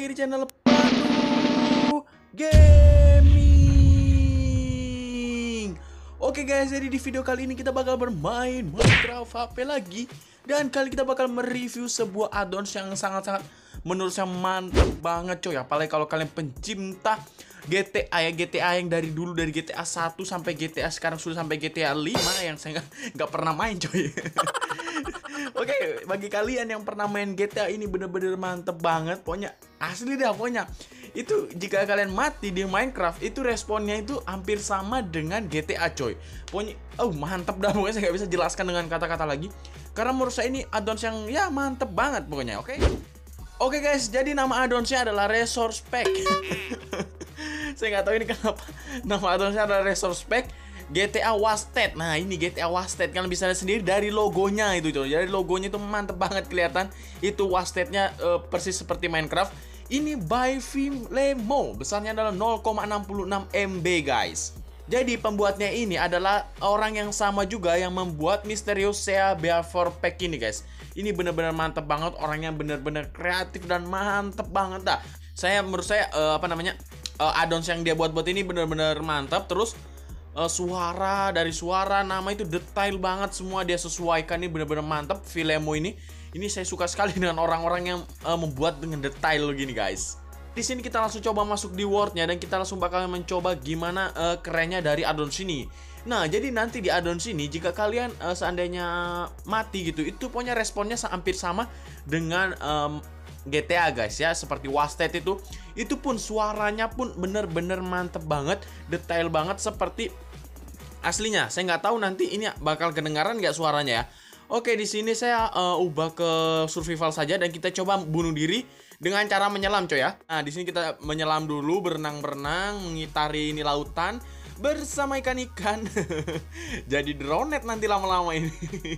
lagi di channel Pandu Gaming. Oke guys, jadi di video kali ini kita bakal bermain Minecraft HP lagi. Dan kali kita bakal mereview sebuah addons yang sangat-sangat menurut saya mantap banget coy. Apalagi kalau kalian pencinta GTA ya, GTA yang dari dulu, dari GTA 1 sampai GTA sekarang sudah sampai GTA 5 yang saya nggak pernah main coy. Oke, bagi kalian yang pernah main GTA ini bener-bener mantep banget. Pokoknya asli dah, pokoknya itu jika kalian mati di Minecraft itu responnya itu hampir sama dengan GTA coy. Pokoknya mantep dah, pokoknya saya nggak bisa jelaskan dengan kata-kata lagi. Karena menurut saya ini addons yang ya mantep banget pokoknya, oke? Oke guys, jadi nama addonsnya adalah Resource Pack. Saya nggak tahu ini kenapa nama addonsnya adalah Resource Pack GTA Wasted. Nah ini GTA Wasted, kalian bisa lihat sendiri dari logonya itu coy. Dari logonya itu mantep banget kelihatan. Itu Wastednya persis seperti Minecraft. Ini by Filemo, besarnya adalah 0,66 MB guys. Jadi pembuatnya ini adalah orang yang sama juga yang membuat Mysterious Sea Beaver Pack ini guys. Ini bener-bener mantep banget, orangnya bener-bener kreatif dan mantep banget dah. Menurut saya addons yang dia buat ini bener-bener mantap. Terus suara nama itu detail banget, semua dia sesuaikan. Ini bener-bener mantap Filemo ini. Ini saya suka sekali dengan orang-orang yang membuat dengan detail gini guys. Di sini kita langsung coba masuk di world-nya dan kita langsung bakal mencoba gimana kerennya dari addons ini. Nah, jadi nanti di addons ini jika kalian seandainya mati gitu, itu pokoknya responnya hampir sama dengan GTA guys ya, seperti Wasted itu pun suaranya pun bener-bener mantep banget, detail banget seperti aslinya. Saya nggak tahu nanti ini bakal kedengaran nggak suaranya ya. Oke, di sini saya ubah ke survival saja dan kita coba bunuh diri dengan cara menyelam coy ya. Nah, di sini kita menyelam dulu, berenang-berenang, mengitari ini lautan bersama ikan-ikan. Jadi dronet nanti lama-lama ini.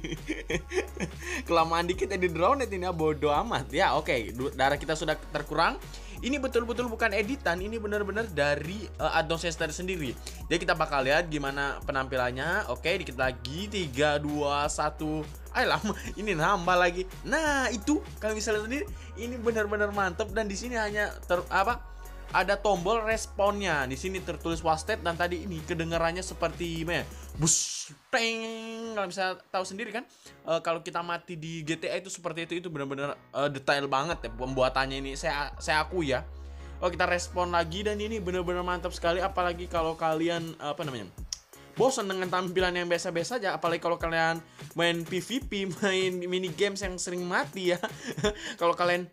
Kelamaan dikit jadi dronet ini ya, bodo amat ya. Oke, darah kita sudah terkurang. Ini betul-betul bukan editan, ini benar-benar dari addons sendiri. Jadi kita bakal lihat gimana penampilannya. Oke, dikit lagi, 3, 2, 1. Ayo lama, ini nambah lagi. Nah, itu kalian bisa lihat sendiri, ini benar-benar mantep. Dan di sini hanya ada tombol responnya. Di sini tertulis Wasted dan tadi ini kedengarannya seperti bus teng. Kalian bisa tahu sendiri kan, kalau kita mati di GTA itu seperti itu benar-benar detail banget ya pembuatannya ini. Saya akui ya. Oh, kita respon lagi dan ini benar-benar mantap sekali. Apalagi kalau kalian bosan dengan tampilan yang biasa-biasa aja, apalagi kalau kalian main PvP, main mini games yang sering mati ya. Kalau kalian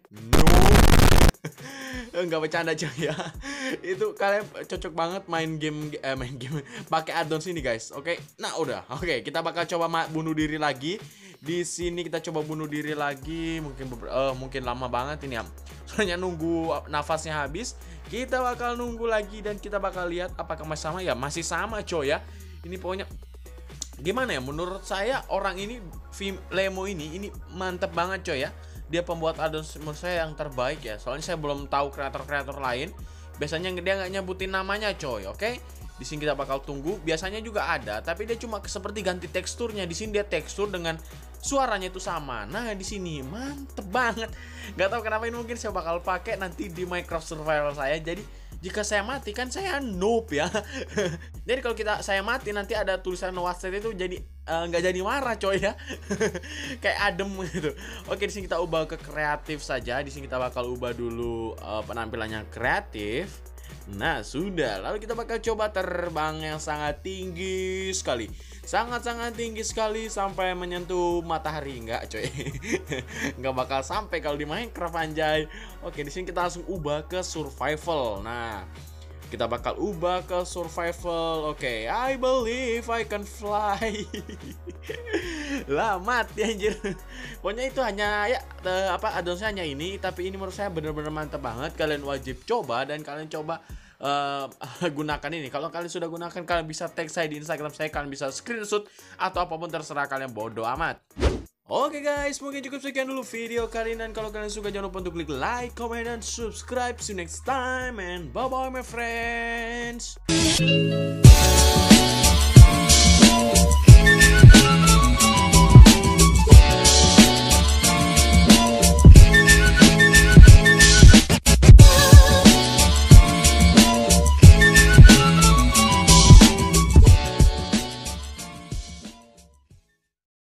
nggak bercanda aja ya. Itu kalian cocok banget main game pakai addons ini guys. Oke. Nah, udah. Oke, kita bakal coba bunuh diri lagi. Di sini kita coba bunuh diri lagi, mungkin lama banget ini ya. Soalnya nunggu nafasnya habis. Kita bakal nunggu lagi dan kita bakal lihat apakah masih sama ya. Masih sama coy ya. Ini pokoknya gimana ya, menurut saya orang ini Filemo ini mantep banget coy ya. Dia pembuat addons menurut saya yang terbaik ya. Soalnya saya belum tahu kreator-kreator lain. Biasanya dia nggak nyebutin namanya coy, oke? Di sini kita bakal tunggu. Biasanya juga ada, tapi dia cuma seperti ganti teksturnya. Di sini dia tekstur dengan suaranya itu sama. Nah, di sini mantep banget. Nggak tahu kenapa ini mungkin saya bakal pakai nanti di Minecraft Survival saya. Jadi jika saya mati kan saya noob ya. Jadi kalau saya mati nanti ada tulisan Wasted itu jadi nggak jadi marah coy ya. Kayak adem gitu. Oke, di sini kita ubah ke kreatif saja. Di sini kita bakal ubah dulu penampilannya kreatif. Nah, sudah. Lalu kita bakal coba terbang yang sangat tinggi sekali. Sangat-sangat tinggi sekali sampai menyentuh matahari. Enggak coy. Enggak bakal sampai kalau di Minecraft anjay. Oke, di sini kita langsung ubah ke survival. Nah, kita bakal ubah ke survival. Oke, I believe I can fly. Lah, mati anjir. Pokoknya itu hanya ya addonsnya hanya ini, tapi ini menurut saya benar-benar mantap banget. Kalian wajib coba dan kalian coba gunakan ini. Kalau kalian sudah gunakan, kalian bisa tag saya di Instagram saya, kalian bisa screenshot atau apapun terserah kalian, bodo amat. Oke guys, mungkin cukup sekian dulu video kali ini. Dan kalau kalian suka jangan lupa untuk klik like, comment, dan subscribe. See you next time and bye bye my friends.